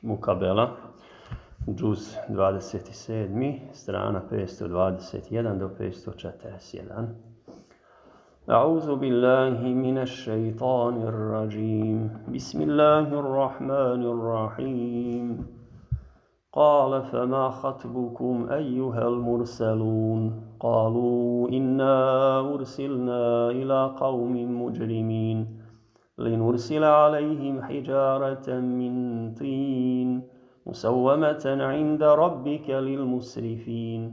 Mukabela, džuz 27, strana 521 do 541. أعوذ بالله من الشيطان الرجيم بسم الله الرحمن الرحيم قال فما خطبكم أيها المرسلون قالوا إنا أرسلنا إلى قوم مجرمين لنرسل عليهم حجارة من طين مسومة عند ربك للمسرفين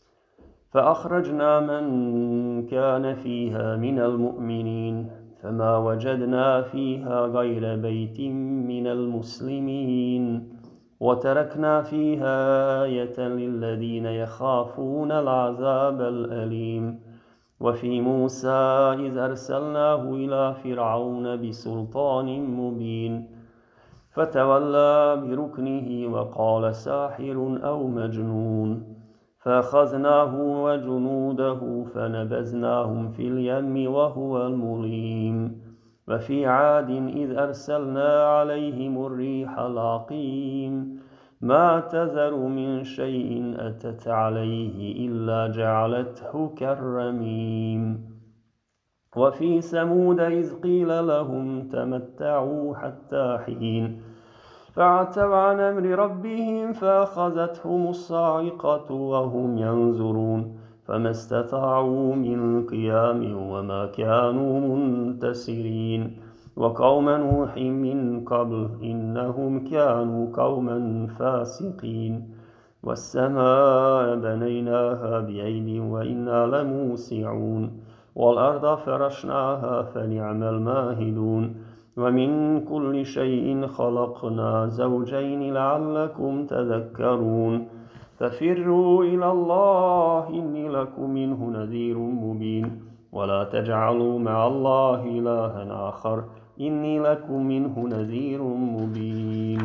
فأخرجنا من كان فيها من المؤمنين فما وجدنا فيها غير بيت من المسلمين وتركنا فيها آية للذين يخافون العذاب الأليم وفي موسى إذ أرسلناه إلى فرعون بسلطان مبين فتولى بركنه وقال ساحر أو مجنون فأخذناه وجنوده فنبذناهم في اليم وهو المليم وفي عاد إذ أرسلنا عليهم الريح العقيم ما تذر من شيء أتت عليه إلا جعلته كالرميم وفي ثمود إذ قيل لهم تمتعوا حتى حين فعتوا عن أمر ربهم فأخذتهم الصاعقة وهم ينظرون فما استطاعوا من قيام وما كانوا منتصرين وقوم نوح من قبل إنهم كانوا قوما فاسقين والسماء بنيناها بأيد وإنا لموسعون والأرض فرشناها فنعم الماهدون ومن كل شيء خلقنا زوجين لعلكم تذكرون ففروا إلى الله إني لكم منه نذير مبين ولا تجعلوا مع الله إلها آخر إني لكم منه نذير مبين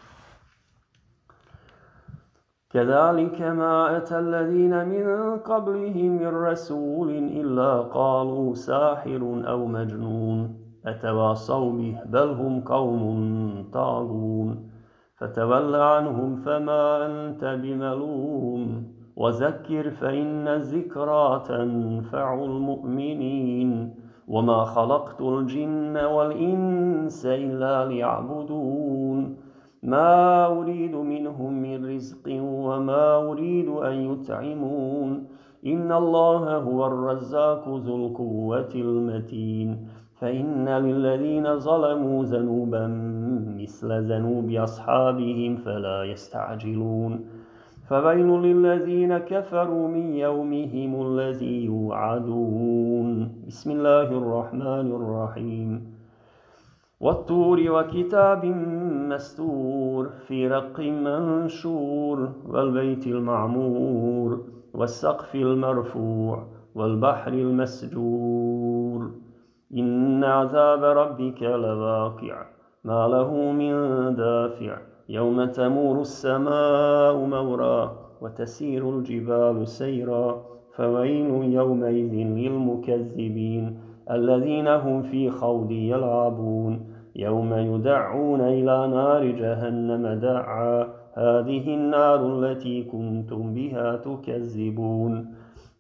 كذلك ما أتى الذين من قبلهم من رسول إلا قالوا ساحر أو مجنون أتواصوا به بل هم قوم طاغون فتول عنهم فما أنت بملوم وذكر فإن الذكرى تنفع المؤمنين وما خلقت الجن والإنس إلا ليعبدون ما أريد منهم من رزق وما أريد أن يطعمون إن الله هو الرزاق ذو القوة المتين فإن للذين ظلموا ذنوبا مثل ذنوب أصحابهم فلا يستعجلون فويل للذين كفروا من يومهم الذي يوعدون بسم الله الرحمن الرحيم والطور وكتاب مستور في رق منشور والبيت المعمور والسقف المرفوع والبحر المسجور إن عذاب ربك لواقع ما له من دافع يوم تمور السماء مورا وتسير الجبال سيرا فويل يومئذ للمكذبين الذين هم في خوض يلعبون يوم يدعون إلى نار جهنم دعا هذه النار التي كنتم بها تكذبون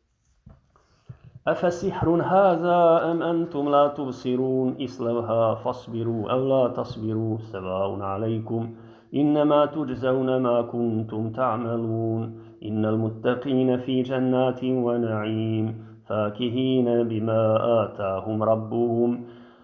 أفسحر هذا أم أنتم لا تبصرون اصلوها فاصبروا أو لا تصبروا سواء عليكم إنما تجزون ما كنتم تعملون إن المتقين في جنات ونعيم فاكهين بما آتاهم ربهم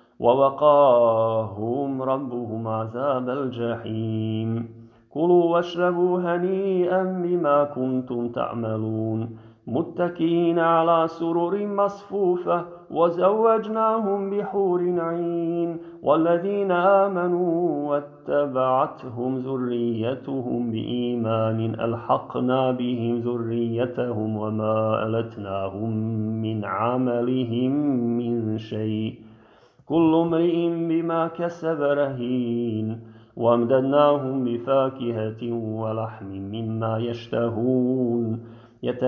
ووقاهم ربهم عذاب الجحيم كلوا واشربوا هنيئا بما كنتم تعملون متكئين على سرر مصفوفة وزوجناهم بحور عين والذين آمنوا واتبعتهم ذريتهم بإيمان ألحقنا بهم ذريتهم وما ألتناهم من عملهم من شيء كل امرئ بما كسب رهين وأمددناهم بفاكهة ولحم مما يشتهون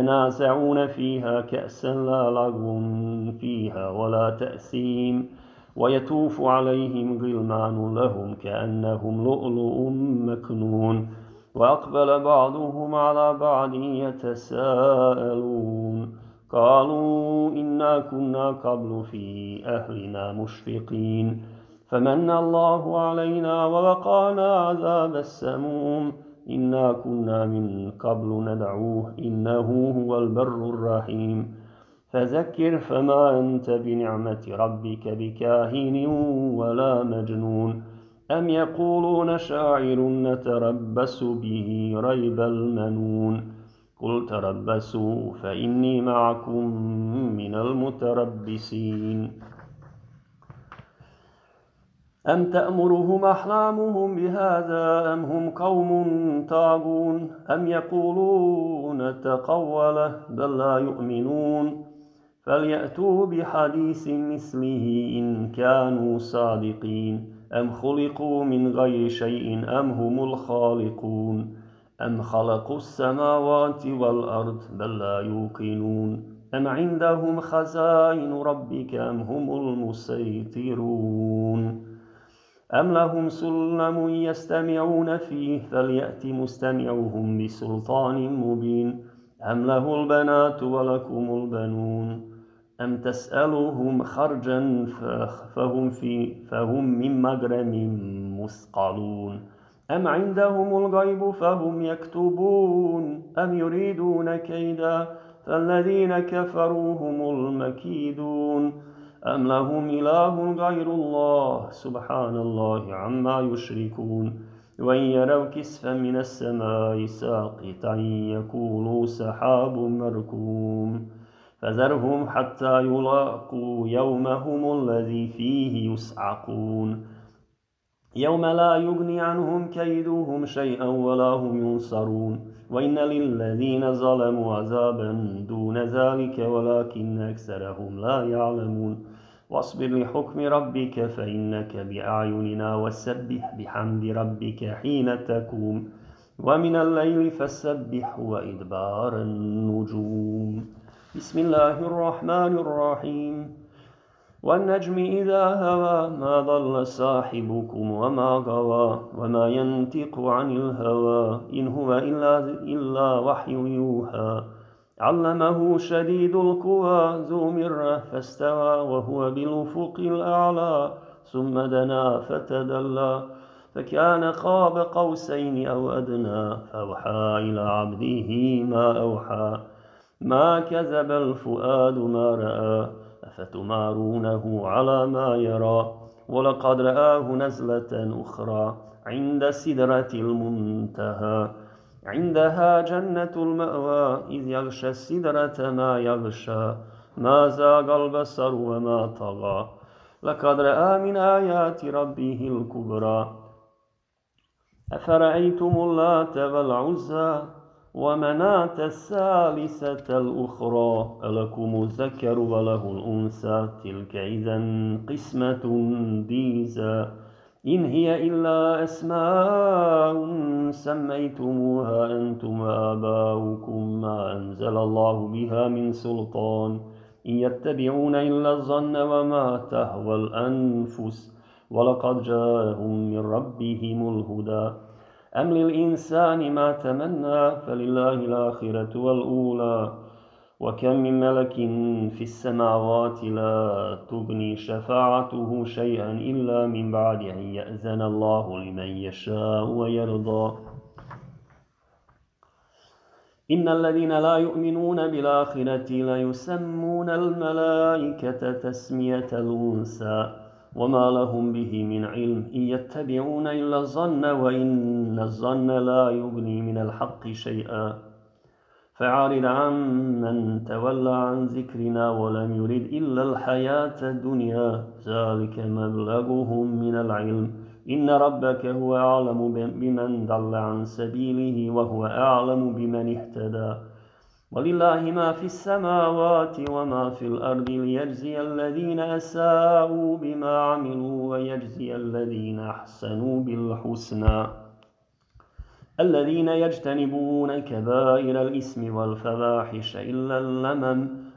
يتنازعون فيها كأسا لا لغو فيها ولا تأثيم ويطوف عليهم غلمان لهم كأنهم لؤلؤ مكنون وأقبل بعضهم على بعض يتساءلون قالوا إنا كنا قبل في أهلنا مشفقين فمن الله علينا ووقانا عذاب السموم إنا كنا من قبل ندعوه إنه هو البر الرحيم فذكر فما أنت بنعمة ربك بكاهن ولا مجنون أم يقولون شاعر نتربص به ريب المنون قل تربصوا فإني معكم من المتربصين أم تأمرهم أحلامهم بهذا أم هم قوم طاغون أم يقولون تقوله بل لا يؤمنون فليأتوا بحديث مثله إن كانوا صادقين أم خلقوا من غير شيء أم هم الخالقون أم خلقوا السماوات والأرض بل لا يوقنون أم عندهم خزائن ربك أم هم المسيطرون أم لهم سلم يستمعون فيه فليأت مستمعهم بسلطان مبين أم له البنات ولكم البنون أم تسألهم خرجا فهم من مغرم مثقلون أم عندهم الغيب فهم يكتبون أم يريدون كيدا فالذين كفروا هم المكيدون أم لهم إله غير الله سبحان الله عما يشركون وإن يروا كسفا من السماء ساقطا يقولوا سحاب مركوم فذرهم حتى يلاقوا يومهم الذي فيه يصعقون يوم لا يغني عنهم كيدهم شيئا ولا هم ينصرون وإن للذين ظلموا عذابا دون ذلك ولكن أكثرهم لا يعلمون واصبر لحكم ربك فإنك بأعيننا وسبح بحمد ربك حين تقوم ومن الليل فسبح وإدبار النجوم بسم الله الرحمن الرحيم والنجم إذا هوى ما ضل صاحبكم وما غوى وما ينطق عن الهوى إن هو إلا وحي يوحى علمه شديد القوى ذو مرة فاستوى وهو بالأفق الأعلى ثم دنا فتدلى فكان قاب قوسين أو أدنى فأوحى إلى عبده ما أوحى ما كذب الفؤاد ما رأى أفتمارونه على ما يرى ولقد رآه نزلة أخرى عند سدرة المنتهى عندها جنة المأوى إذ يغشى السدرة ما يغشى ما زاغ البصر وما طغى لقد رأى من آيات ربه الكبرى أفرأيتم اللات والعزى ومناة الثالثة الأخرى ألكم الذكر وله الأنثى تلك إذا قسمة ضيزى إن هي إلا أسماء سميتموها أنتم وآباؤكم ما أنزل الله بها من سلطان إن يتبعون إلا الظن وما تهوى الأنفس ولقد جاءهم من ربهم الهدى أم للإنسان ما تمنى فلله الآخرة والأولى وكم من ملك في السماوات لا تغني شفاعته شيئا إلا من بعد أن يأذن الله لمن يشاء ويرضى إن الذين لا يؤمنون بالآخرة ليسمون الملائكة تسمية الأنثى وما لهم به من علم إن يتبعون إلا الظن وإن الظن لا يغني من الحق شيئا فعارض عن من تولى عن ذكرنا ولم يرد إلا الحياة الدنيا ذلك مبلغهم من العلم إن ربك هو أعلم بمن ضل عن سبيله وهو أعلم بمن اهتدى ولله ما في السماوات وما في الأرض ليجزي الذين أساءوا بما عملوا ويجزي الذين أحسنوا بالحسنى الذين يجتنبون كبائر الإثم والفواحش إلا اللمم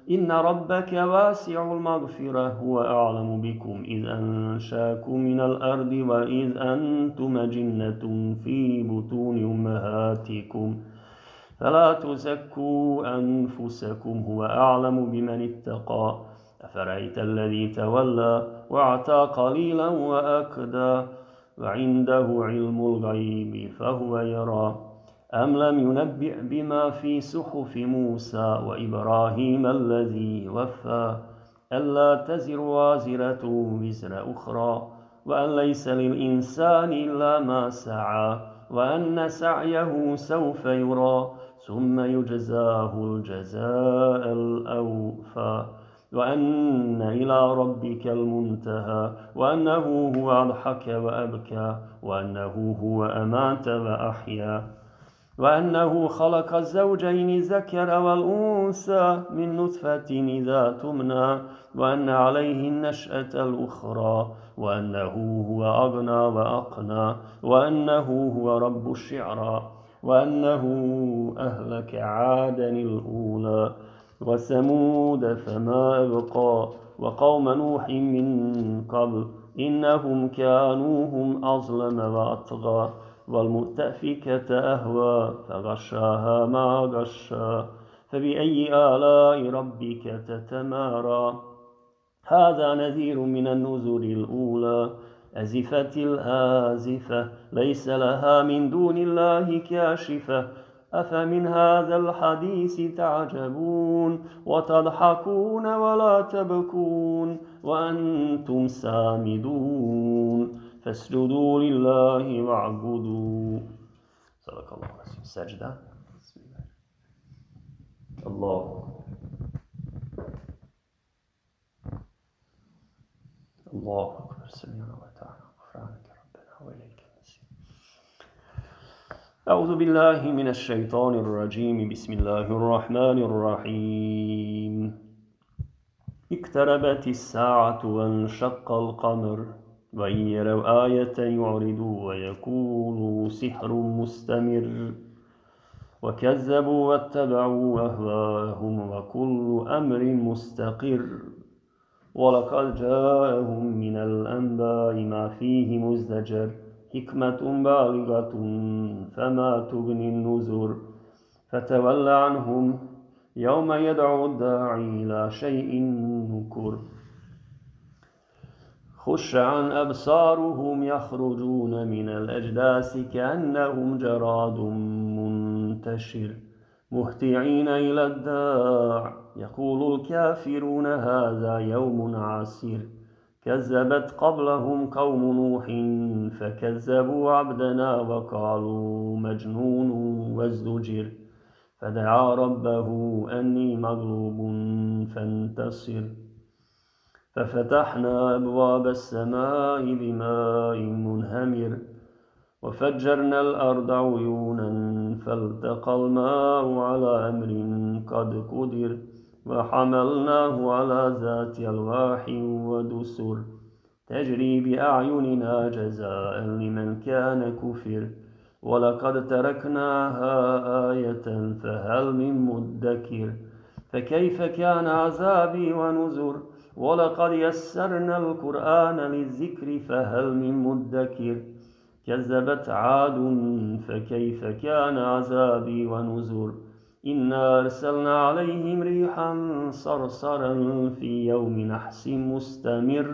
إن ربك واسع المغفرة هو أعلم بكم إذ أنشاكم من الأرض وإذ أنتم جنة في بطون أمهاتكم فلا تزكوا أنفسكم هو أعلم بمن اتقى أفرأيت الذي تولى وأعطى قليلا وأكدى وعنده علم الغيب فهو يرى أم لم ينبئ بما في صحف موسى وإبراهيم الذي وفى ألا تزر وازرة وزر أخرى وأن ليس للإنسان إلا ما سعى وأن سعيه سوف يرى ثم يجزاه الجزاء الأوفى وأن إلى ربك المنتهى وأنه هو أضحك وأبكى وأنه هو أمات وأحيا وأنه خلق الزوجين الذكر والأنثى من نطفة إذا تمنى وأن عليه النشأة الأخرى وأنه هو أغنى وأقنى وأنه هو رب الشعرى وأنه أهلك عادا الأولى وثمود فما أبقى وقوم نوح من قبل إنهم كانوا هم أظلم وأطغى والمؤتفكة أهوى فغشاها ما غشى فبأي آلاء ربك تتمارى هذا نذير من النذر الأولى أزفت الآزفة ليس لها من دون الله كاشفة أفمن هذا الحديث تعجبون وتضحكون ولا تبكون وأنتم سامدون فاسجدوا لله واعبدوا صدق الله العظيم سجدة بسم الله الله أكبر سمعنا وأطعنا غفرانك ربنا وإليك المصير أعوذ بالله من الشيطان الرجيم بسم الله الرحمن الرحيم اقتربت الساعة وانشق القمر وإن يروا آية يعرضوا ويقولوا سحر مستمر وكذبوا واتبعوا أهواءهم وكل أمر مستقر ولقد جاءهم من الأنباء ما فيه مزدجر حكمة بالغة فما تغني النذر فتول عنهم يوم يدعو الداعي إلى شيء نكر خش عن أبصارهم يخرجون من الأجداث كأنهم جراد منتشر مهطعين إلى الداع يقول الكافرون هذا يوم عسير كذبت قبلهم قوم نوح فكذبوا عبدنا وقالوا مجنون وازدجر فدعا ربه أني مغلوب فانتصر ففتحنا أبواب السماء بماء منهمر وفجرنا الأرض عيونا فالتقى الماء على أمر قد قدر وحملناه على ذات ألواح ودسر تجري بأعيننا جزاء لمن كان كفر ولقد تركناها آية فهل من مدكر فكيف كان عذابي ونذر ولقد يسرنا القرآن للذكر فهل من مدكر كذبت عاد فكيف كان عذابي ونذر إنا أرسلنا عليهم ريحا صرصرا في يوم نحس مستمر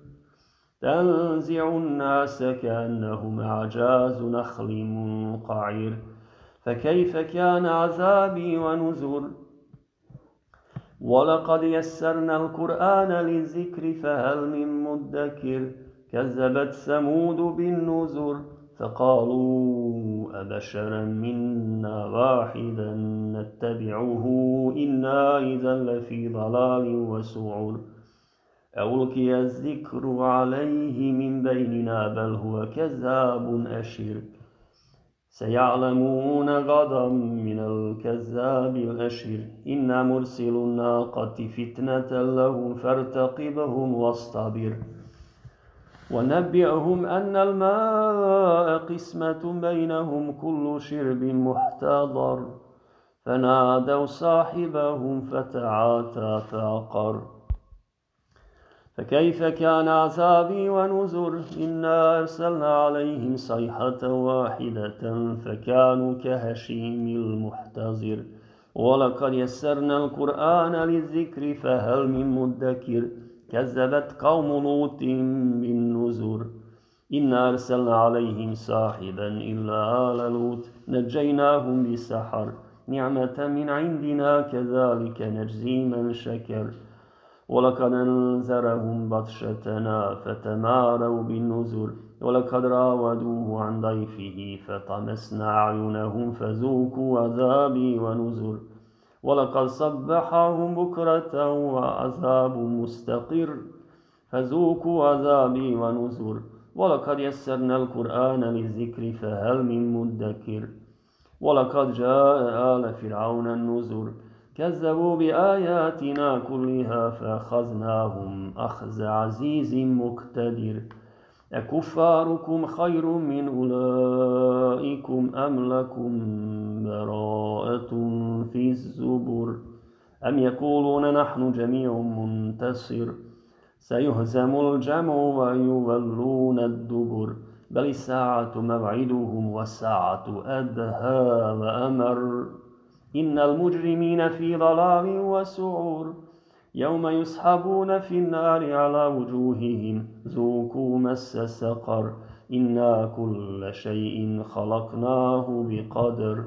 تنزع الناس كأنهم أعجاز نخل منقعر فكيف كان عذابي ونذر ولقد يسرنا القرآن للذكر فهل من مدكر كذبت ثمود بالنذر فقالوا أبشرا منا واحدا نتبعه إنا إذا لفي ضلال وسعر ألقي الذكر عليه من بيننا بل هو كذاب أشر سيعلمون غدا من الكذاب الأشر إنا مرسل الناقة فتنة لهم فارتقبهم واصطبر ونبئهم أن الماء قسمة بينهم كل شرب محتضر فنادوا صاحبهم فتعاتى فعقر فكيف كان عذابي ونذر إنا أرسلنا عليهم صيحة واحدة فكانوا كهشيم المحتضر ولقد يسرنا القرآن للذكر فهل من مدكر كذبت قوم لوط بالنذر إنا أرسلنا عليهم صاحبا إلا آل لوط نجيناهم بسحر نعمة من عندنا كذلك نجزي من شكر ولقد أنذرهم بطشتنا فتماروا بالنذر ولقد راودوه عن ضيفه فطمسنا أعينهم فذوقوا عذابي ونذر ولقد صبحهم بكرة وعذاب مستقر فذوقوا عذابي ونذر ولقد يسرنا القرآن للذكر فهل من مدكر ولقد جاء آل فرعون النذر كذبوا بآياتنا كلها فأخذناهم أخذ عزيز مقتدر أكفاركم خير من أولئكم أم لكم براءة في الزبر أم يقولون نحن جميع منتصر سيهزم الجمع ويولون الدبر بل الساعة موعدهم والساعة أدهى وأمر إن المجرمين في ضلال وسعور يوم يسحبون في النار على وجوههم ذوقوا مس سقر إنا كل شيء خلقناه بقدر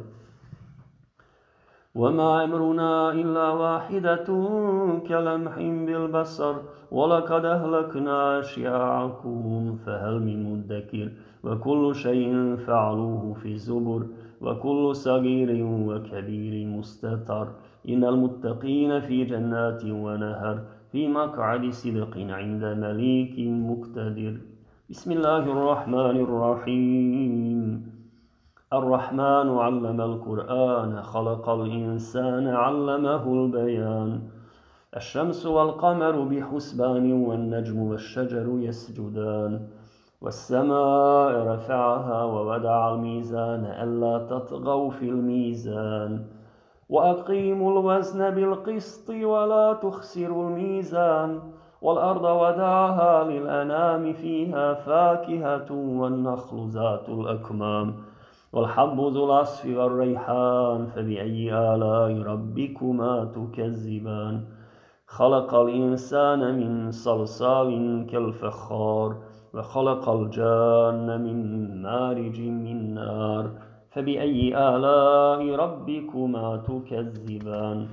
وما أمرنا إلا واحدة كلمح بالبصر ولقد أهلكنا أشياعكم فهل من مدكر وكل شيء فعلوه في الزبر وكل صغير وكبير مستتر إن المتقين في جنات ونهر في مقعد صدق عند مليك مقتدر بسم الله الرحمن الرحيم الرحمن علم القرآن خلق الإنسان علمه البيان الشمس والقمر بحسبان والنجم والشجر يسجدان والسماء رفعها ووضع الميزان ألا تطغوا في الميزان وأقيموا الوزن بالقسط ولا تخسروا الميزان والأرض وضعها للأنام فيها فاكهة والنخل ذات الأكمام والحب ذو العصف والريحان فبأي آلاء ربكما تكذبان خلق الإنسان من صلصال كالفخار وخلق الجان من مارج من نار فبأي آلاء ربكما تكذبان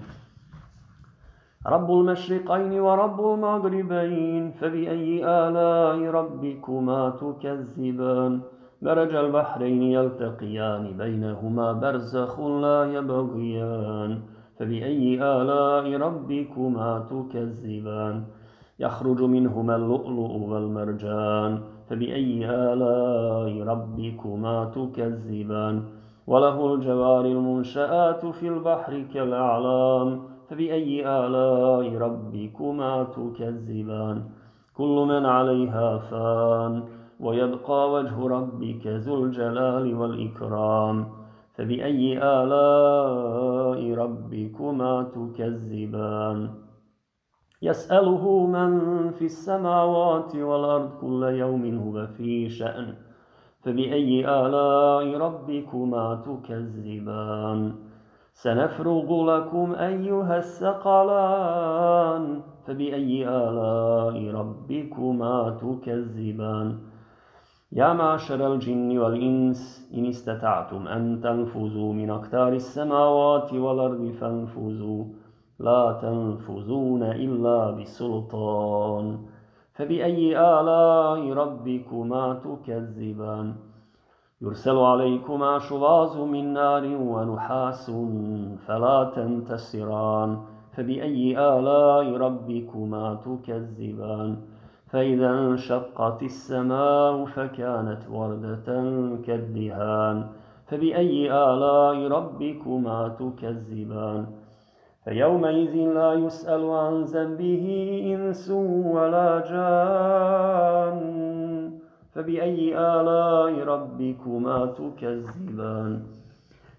رب المشرقين ورب المغربين فبأي آلاء ربكما تكذبان مرج البحرين يلتقيان بينهما برزخ لا يبغيان فبأي آلاء ربكما تكذبان يخرج منهما اللؤلؤ والمرجان فبأي آلاء ربكما تكذبان وله الجوار المنشآت في البحر كالأعلام فبأي آلاء ربكما تكذبان كل من عليها فان ويبقى وجه ربك ذو الجلال والإكرام فبأي آلاء ربكما تكذبان يسأله من في السماوات والأرض كل يوم هو في شأن فبأي آلاء ربكما تكذبان سنفرغ لكم أيها الثقلان فبأي آلاء ربكما تكذبان يا معشر الجن والإنس إن استطعتم أن تنفذوا من أقطار السماوات والأرض فانفذوا لا تنفذون إلا بسلطان فبأي آلاء ربكما تكذبان يرسل عليكما شواظ من نار ونحاس فلا تنتصران فبأي آلاء ربكما تكذبان فإذا انشقت السماء فكانت وردة كالدهان فبأي آلاء ربكما تكذبان فيومئذ لا يسأل عن ذنبه إنس ولا جان فبأي آلاء ربكما تكذبان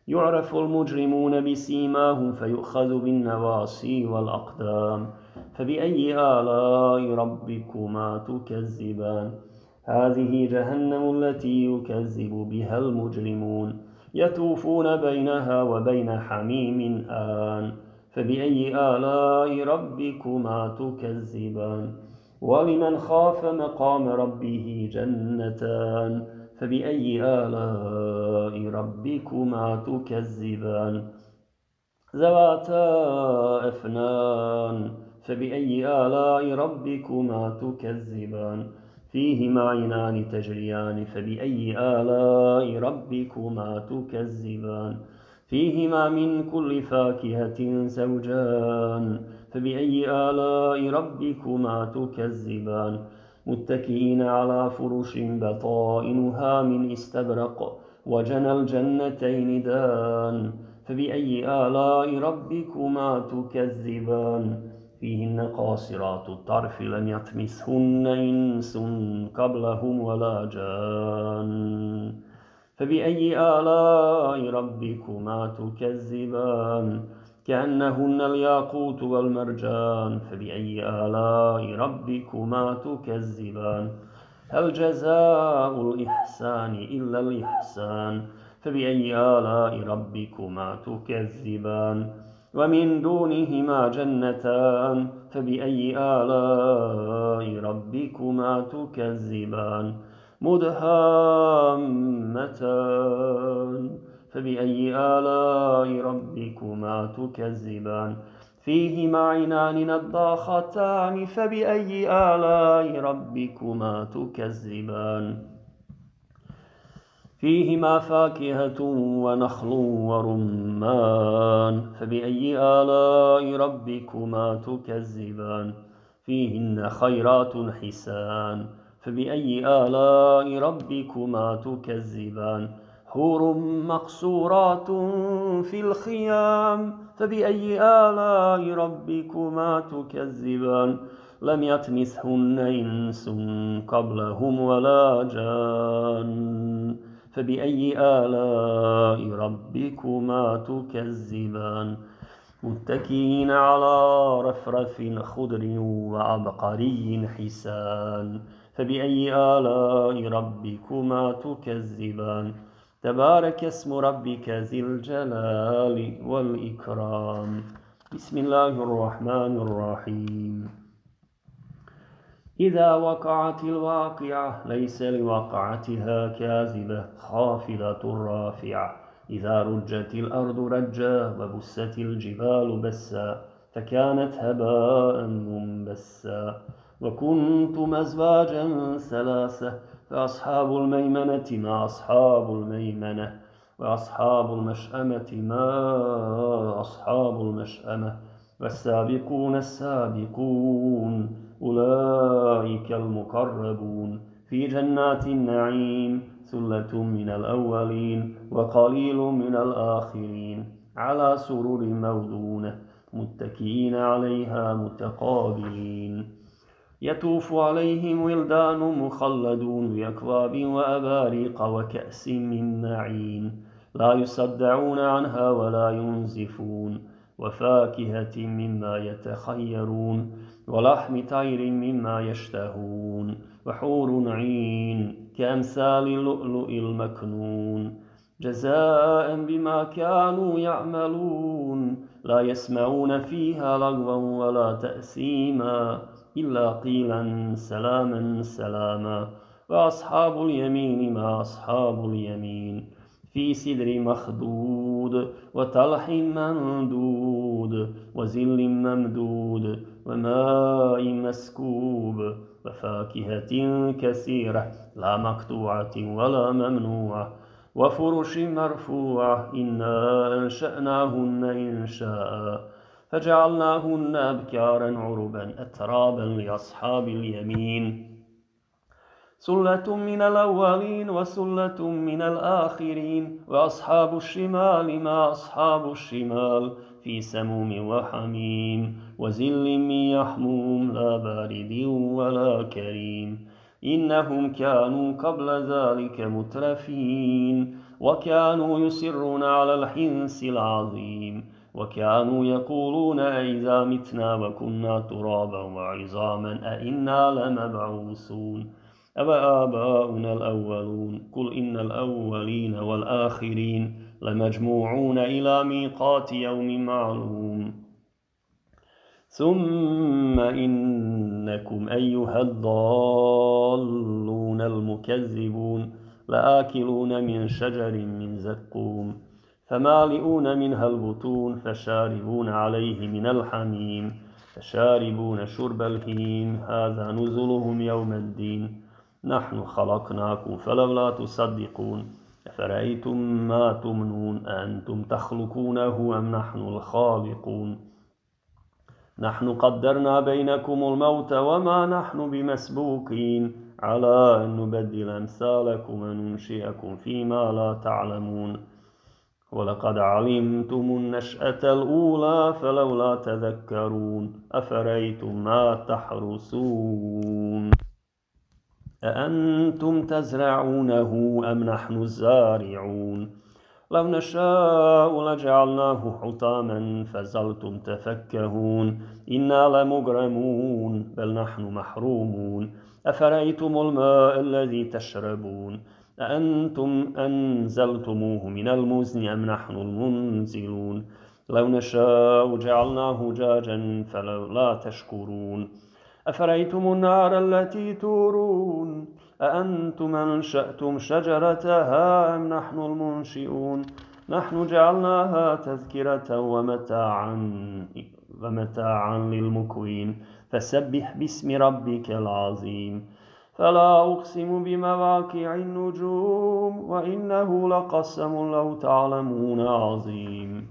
يعرف المجرمون بسيماهم فيؤخذ بالنواصي والأقدام. فبأي آلاء ربكما تكذبان؟ هذه جهنم التي يكذب بها المجرمون يطوفون بينها وبين حميم آن. فبأي آلاء ربكما تكذبان؟ ولمن خاف مقام ربه جنتان. فبأي آلاء ربكما تكذبان؟ ذواتا أفنان. فبأي آلاء ربكما تكذبان؟ فيهما عينان تجريان. فبأي آلاء ربكما تكذبان؟ فيهما من كل فاكهة زوجان. فبأي آلاء ربكما تكذبان؟ متكئين على فرش بطائنها من استبرق وجنى الجنتين دان. فبأي آلاء ربكما تكذبان؟ فيهن قاصرات الطرف لم يطمثهن إنس قبلهم ولا جان. فبأي آلاء ربكما تكذبان؟ كأنهن الياقوت والمرجان. فبأي آلاء ربكما تكذبان؟ هل جزاء الإحسان إلا الإحسان؟ فبأي آلاء ربكما تكذبان؟ ومن دونهما جنتان. فبأي آلاء ربكما تكذبان؟ مدهامتان. فبأي آلاء ربكما تكذبان؟ فيهما عينان نضاختان. فبأي آلاء ربكما تكذبان؟ فيهما فاكهة ونخل ورمان. فبأي آلاء ربكما تكذبان؟ فيهن خيرات حسان. فبأي آلاء ربكما تكذبان؟ حور مقصورات في الخيام. فبأي آلاء ربكما تكذبان؟ لم يطمثهن إنس قبلهم ولا جان. فبأي آلاء ربكما تكذبان؟ متكئين على رفرف خضر وعبقري حسان. فبأي آلاء ربكما تكذبان؟ تبارك اسم ربك ذي الجلال والإكرام. بسم الله الرحمن الرحيم. إذا وقعت الواقعة ليس لوقعتها كاذبة خافضة رافعة. إذا رجت الأرض رجا وبست الجبال بسا فكانت هباء منبسا. وكنتم أزواجا ثلاثة فأصحاب الميمنة ما أصحاب الميمنة وأصحاب المشأمة ما أصحاب المشأمة والسابقون السابقون أولئك المقربون في جنات النعيم ثلة من الأولين وقليل من الآخرين على سرر موضونة متكئين عليها متقابلين. يطوف عليهم ولدان مخلدون بأكواب وأباريق وكأس من معين لا يصدعون عنها ولا ينزفون وفاكهة مما يتخيرون ولحم طير مما يشتهون وحور عين كأمثال اللؤلؤ المكنون جزاء بما كانوا يعملون. لا يسمعون فيها لغوا ولا تأثيما إلا قيلا سلاما سلاما. وأصحاب اليمين ما أصحاب اليمين في سدر مخدود وطلح ممدود وزل ممدود وماء مسكوب وفاكهة كثيرة لا مقطوعة ولا ممنوعة وفرش مرفوعة. إنا أنشأناهن إنشاء فجعلناهن أبكارا عربا أترابا لأصحاب اليمين. سلة من الأولين وسلة من الآخرين. وأصحاب الشمال ما أصحاب الشمال في سموم وحميم وزل من يحموم لا بارد ولا كريم. إنهم كانوا قبل ذلك مترفين وكانوا يصرون على الحنث العظيم وكانوا يقولون أئذا متنا وكنا ترابا وعظاما أئنا لمبعوثون أوآباؤنا الأولون قل إن الأولين والآخرين لمجموعون إلى ميقات يوم معلوم ثم إنكم أيها الضالون المكذبون لآكلون من شجر من زقوم فمالئون منها البطون فشاربون عليه من الحميم فشاربون شرب الهيم هذا نزلهم يوم الدين نحن خلقناكم فلولا تصدقون أفرأيتم ما تمنون أأنتم تخلقونه أم نحن الخالقون نحن قدرنا بينكم الموت وما نحن بمسبوقين على أن نبدل أمثالكم وننشئكم فيما لا تعلمون ولقد علمتم النشأة الأولى فلولا تذكرون أفرأيتم ما تحرثون أأنتم تزرعونه أم نحن الزارعون لو نشاء لجعلناه حطاما فظلتم تفكهون إنا لمغرمون بل نحن محرومون أفرأيتم الماء الذي تشربون أأنتم أنزلتموه من المزن أم نحن المنزلون لو نشاء جعلناه جاجا فلولا تشكرون أفرأيتم النار التي تورون أأنتم أنشأتم شجرتها أم نحن المنشئون نحن جعلناها تذكرة ومتاعا للمكوين فسبح باسم ربك العظيم فلا أقسم بمواقع النجوم وإنه لقسم لو تعلمون عظيم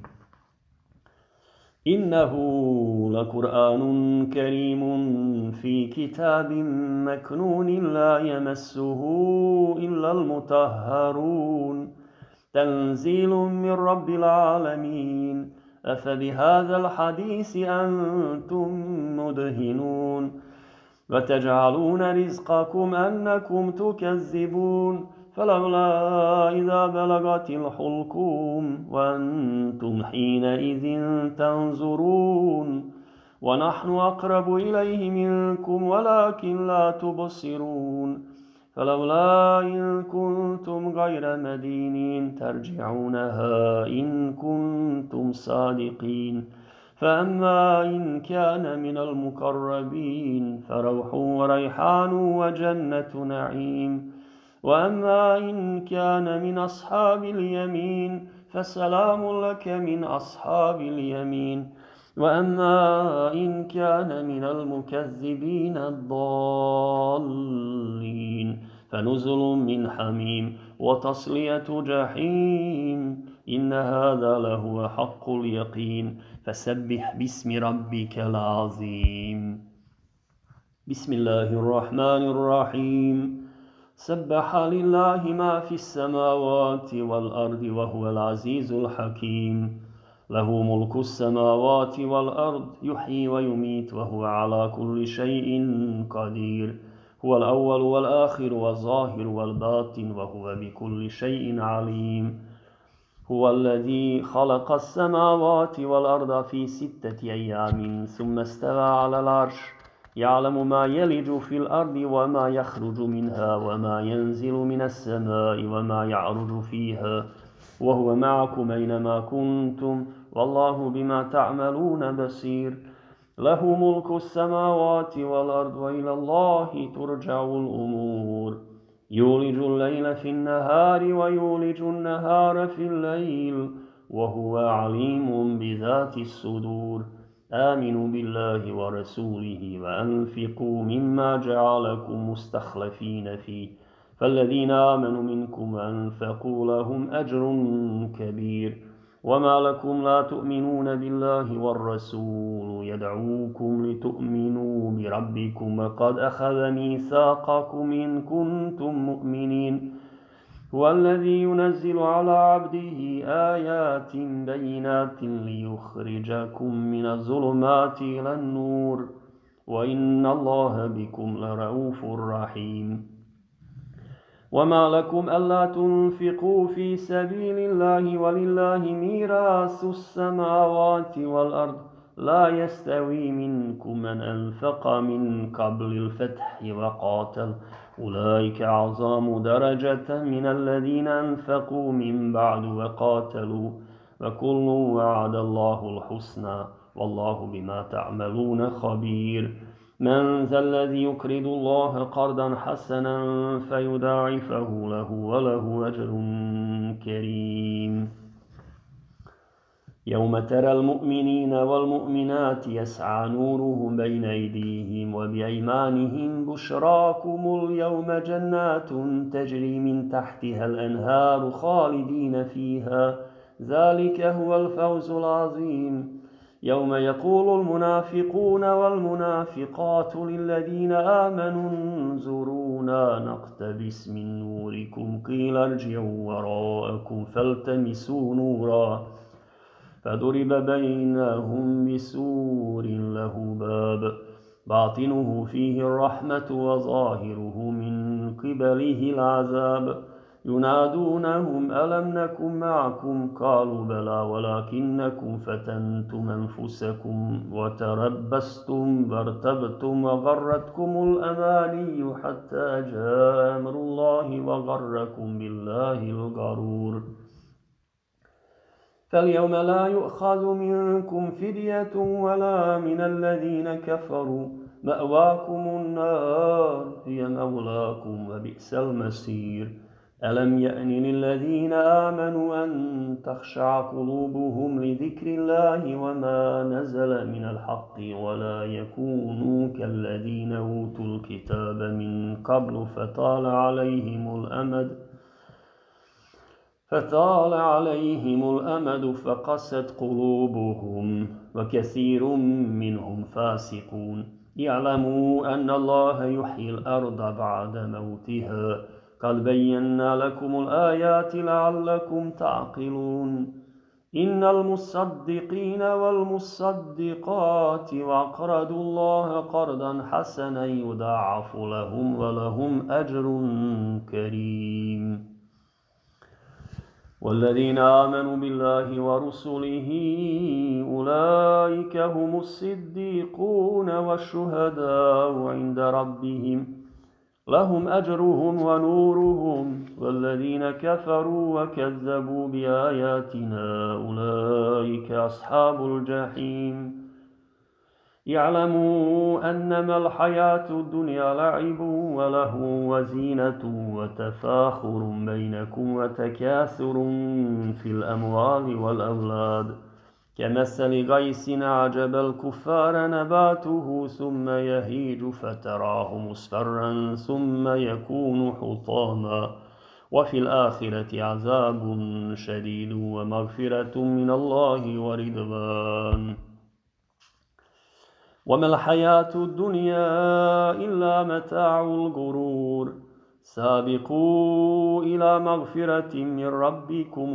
إنه لقرآن كريم في كتاب مكنون لا يمسه إلا المطهرون تنزيل من رب العالمين أفبهذا الحديث أنتم مدهنون وتجعلون رزقكم أنكم تكذبون فلولا إذا بلغت الحلقوم وأنتم حينئذ تنظرون ونحن أقرب إليه منكم ولكن لا تبصرون فلولا إن كنتم غير مدينين ترجعونها إن كنتم صادقين فأما إن كان من المقربين فروح وريحان وجنة نعيم وأما إن كان من أصحاب اليمين فسلام لك من أصحاب اليمين وأما إن كان من المكذبين الضالين فنزل من حميم وتصلية جحيم إن هذا لهو حق اليقين فسبح باسم ربك العظيم بسم الله الرحمن الرحيم سبح لله ما في السماوات والأرض وهو العزيز الحكيم له ملك السماوات والأرض يحيي ويميت وهو على كل شيء قدير هو الأول والآخر والظاهر والباطن وهو بكل شيء عليم هو الذي خلق السماوات والأرض في 6 أيام ثم استوى على العرش يعلم ما يلج في الأرض وما يخرج منها وما ينزل من السماء وما يعرج فيها وهو معكم أينما كنتم والله بما تعملون بصير له ملك السماوات والأرض وإلى الله ترجع الأمور يولج الليل في النهار ويولج النهار في الليل وهو عليم بذات الصدور آمنوا بالله ورسوله وأنفقوا مما جعلكم مستخلفين فيه فالذين آمنوا منكم وأنفقوا لهم أجر كبير وما لكم لا تؤمنون بالله والرسول يدعوكم لتؤمنوا بربكم وقد أخذ ميثاقكم إن كنتم مؤمنين هو الذي ينزل على عبده آيات بينات ليخرجكم من الظلمات إلى النور وإن الله بكم لرؤوف رحيم. وما لكم ألا تنفقوا في سبيل الله ولله ميراث السماوات والأرض لا يستوي منكم من أنفق من قبل الفتح وقاتل أولئك أعظم درجة من الذين أنفقوا من بعد وقاتلوا وكل وعد الله الحسنى والله بما تعملون خبير. من ذا الذي يقرض الله قرضا حسنا فيضاعفه له وله أجر كريم. يوم ترى المؤمنين والمؤمنات يسعى نورهم بين أيديهم وبأيمانهم بشراكم اليوم جنات تجري من تحتها الأنهار خالدين فيها ذلك هو الفوز العظيم. يوم يقول المنافقون والمنافقات للذين آمنوا انظرونا نقتبس من نوركم قيل ارجعوا وراءكم فالتمسوا نورا فضرب بينهم بسور له باب باطنه فيه الرحمة وظاهره من قبله العذاب ينادونهم ألم نكن معكم قالوا بلى ولكنكم فتنتم أنفسكم وتربستم وارتبتم وغرتكم الأماني حتى جاء أمر الله وغركم بالله الغرور. فاليوم لا يؤخذ منكم فدية ولا من الذين كفروا مأواكم النار هي مولاكم وبئس المصير. ألم يأن للذين آمنوا أن تخشع قلوبهم لذكر الله وما نزل من الحق ولا يكونوا كالذين أوتوا الكتاب من قبل فطال عليهم الأمد فقست قلوبهم وكثير منهم فاسقون. اعلموا أن الله يحيي الأرض بعد موتها قد بينا لكم الآيات لعلكم تعقلون. إن المصدقين والمصدقات وأقرضوا الله قرضا حسنا يضاعف لهم ولهم أجر كريم. والذين آمنوا بالله ورسله أولئك هم الصديقون والشهداء عند ربهم لهم أجرهم ونورهم. والذين كفروا وكذبوا بآياتنا أولئك أصحاب الجحيم. اعلموا أنما الحياة الدنيا لعب ولهو وزينة وتفاخر بينكم وتكاثر في الأموال والأولاد كمثل غيث أعجب الكفار نباته ثم يهيج فتراه مصفرا ثم يكون حطاما وفي الآخرة عذاب شديد ومغفرة من الله ورضوان. وما الحياة الدنيا إلا متاع الغرور. سابقوا إلى مغفرة من ربكم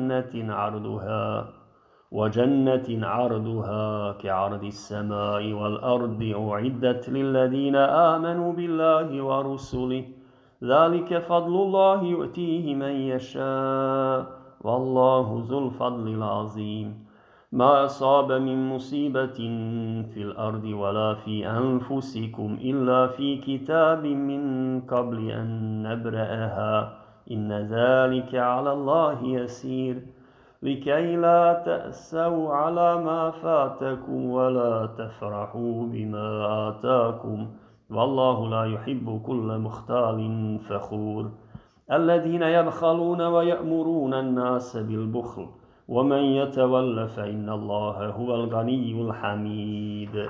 وجنة عرضها كعرض السماء والأرض أعدت للذين آمنوا بالله ورسله ذلك فضل الله يؤتيه من يشاء والله ذو الفضل العظيم. ما أصاب من مصيبة في الأرض ولا في أنفسكم إلا في كتاب من قبل أن نبرأها إن ذلك على الله يسير. لكي لا تأسوا على ما فاتكم ولا تفرحوا بما آتاكم والله لا يحب كل مختال فخور. الذين يبخلون ويأمرون الناس بالبخل ومن يتول فإن الله هو الغني الحميد.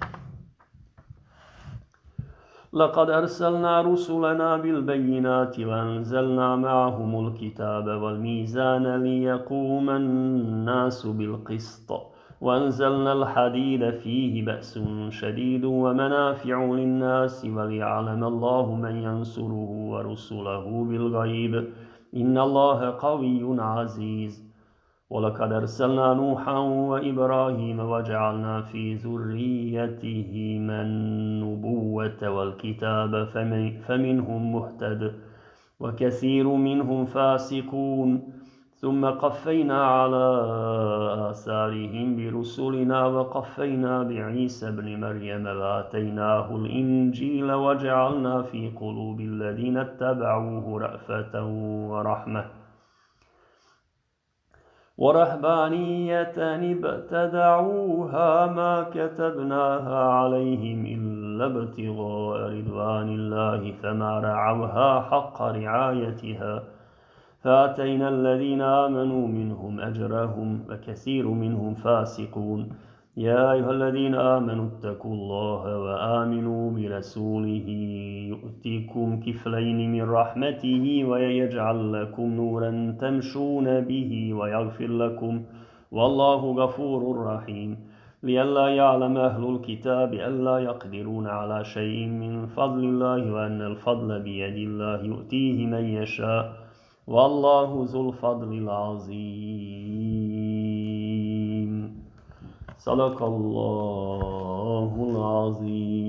لقد أرسلنا رسلنا بالبينات وأنزلنا معهم الكتاب والميزان ليقوم الناس بالقسط وأنزلنا الحديد فيه بأس شديد ومنافع للناس وليعلم الله من ينصره ورسله بالغيب إن الله قوي عزيز. ولقد أرسلنا نوحا وإبراهيم وجعلنا في ذريتهما النبوة والكتاب فمنهم مهتد وكثير منهم فاسقون ثم قفينا على آثارهم برسلنا وقفينا بعيسى ابن مريم وآتيناه الإنجيل وجعلنا في قلوب الذين اتبعوه رأفة ورحمة ورهبانية ابتدعوها ما كتبناها عليهم إلا ابتغاء رضوان الله فما رعوها حق رعايتها فآتينا الذين آمنوا منهم أجرهم وكثير منهم فاسقون يا أيها الذين آمنوا اتقوا الله وآمنوا برسوله يؤتكم كفلين من رحمته ويجعل لكم نورا تمشون به ويغفر لكم والله غفور رحيم لئلا يعلم أهل الكتاب ألا يقدرون على شيء من فضل الله وأن الفضل بيد الله يؤتيه من يشاء والله ذو الفضل العظيم صدق الله العظيم.